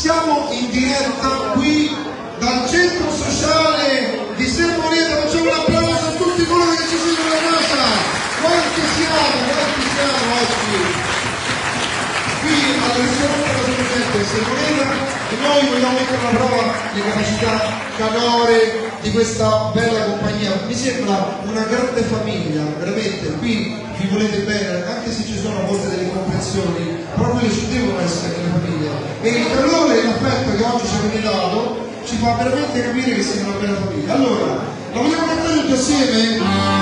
Siamo in diretta qui dal centro sociale di Sempolieto, facciamo un applauso a tutti coloro che ci seguono da casa. Quanti siamo oggi qui alla ristorante della Presidente Sempolieto, e noi vogliamo mettere alla prova le capacità canore di questa bella compagnia. Mi sembra una grande famiglia, veramente, qui vi volete bene, anche se ci sono a volte delle incomprensioni, proprio ci devono essere delle famiglie, e il calore e l'affetto che oggi ci avete dato ci fa veramente capire che siete una bella famiglia. Allora, la vogliamo cantare tutti assieme?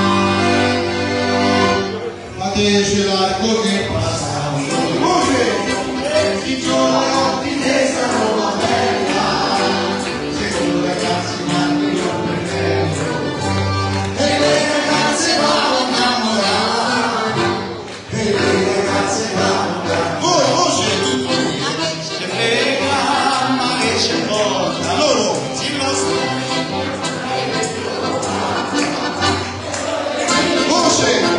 Fatecela come passa voce, si gioca di testa nuova bella, se tu ragazzi mangi non per tempo, e le ragazze vanno innamorate, e le ragazze vanno innamorate, voce, se frega, ma che c'è cosa, loro si mostrano, voce.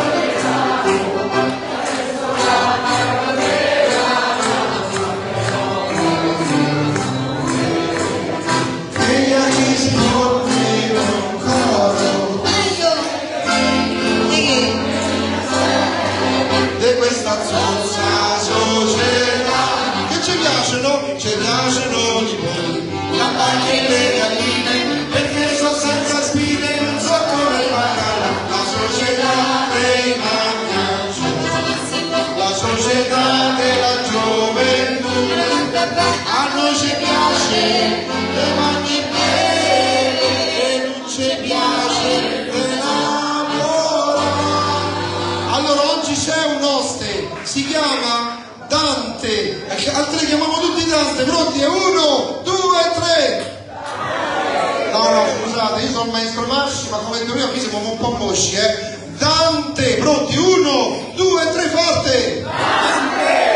Ci piacciono i polli, campagne e le galline, perché sono senza spine, non so come pagare. La società dei magnacci, la società della gioventù, a noi ci piace le mani bene e non ci piace l'amore. Allora oggi c'è un oste, si chiama Dante, altri chiamiamo tutti Dante, pronti? 1, 2, 3. No, scusate, io sono il maestro Masci, ma come detto prima qui siamo un po' mosci, Dante, pronti? 1, 2, 3, forte! Dante!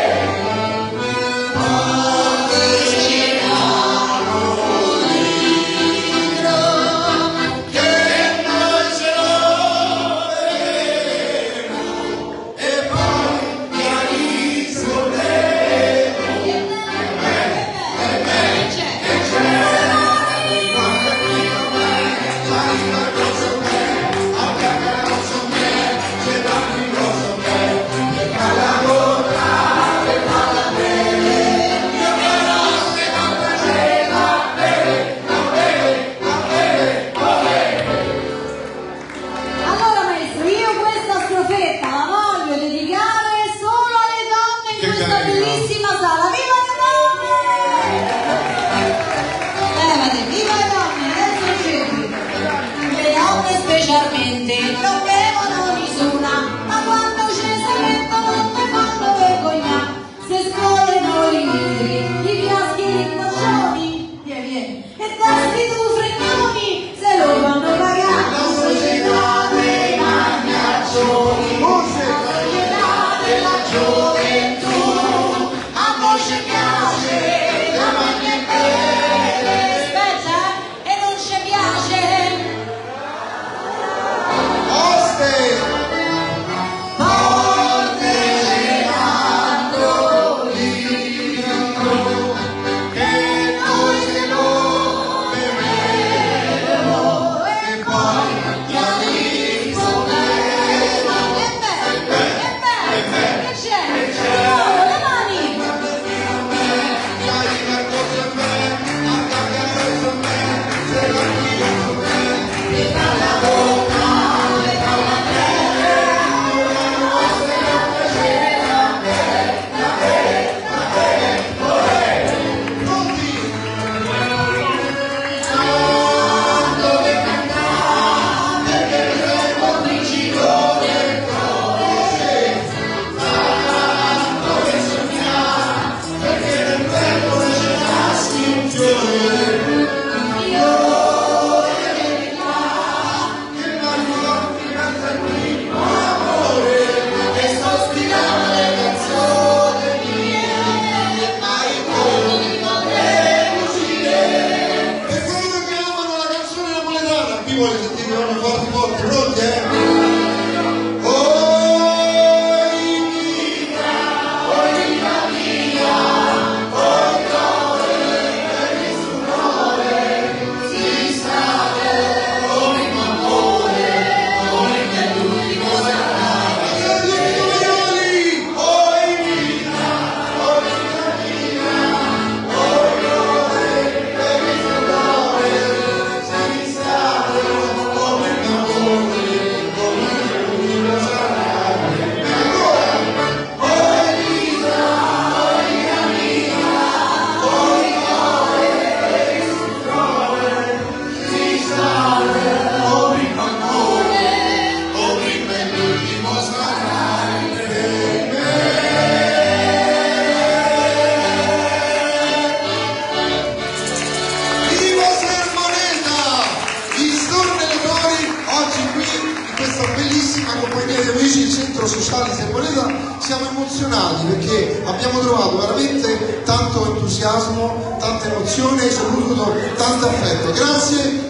abbiamo trovato veramente tanto entusiasmo, tanta emozione e soprattutto tanto affetto. Grazie